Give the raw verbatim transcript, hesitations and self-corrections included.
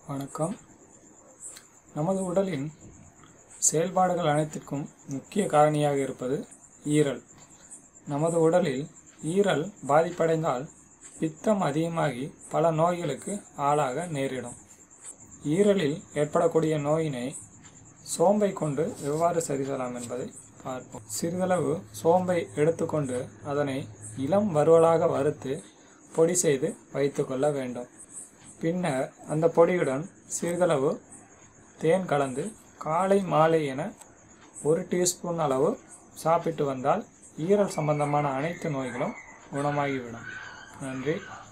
வணக்கம். நமது உடலின் செயல்பாடுகள் அனைத்திற்கும் முக்கிய காரணியாக இருப்பது ஈரல். நமது உடலில் ஈரல் பாதிப்படைந்தால் பித்தம் அதிகமாகி பல நோய்களுக்கு ஆளாக நேரிடும். ஈரலில் ஏற்படக்கூடிய நோயினை சோம்பை கொண்டு எவ்வாறு சரி செய்யலாம் என்பதை பார்ப்போம். சிறிதளவு சோம்பை எடுத்துக்கொண்டு அதனை இளம் வறுவலாக வறுத்து பொடி செய்து வைத்து கொள்ள வேண்டும். பின்னர் அந்த பொடியுடன் சிறிதளவு தேன் கலந்து காலை மாலை என ஒரு டீஸ்பூன் அளவு சாப்பிட்டு வந்தால் ஈரல் சம்பந்தமான அனைத்து நோய்களும் குணமாகிவிடும். நன்றி.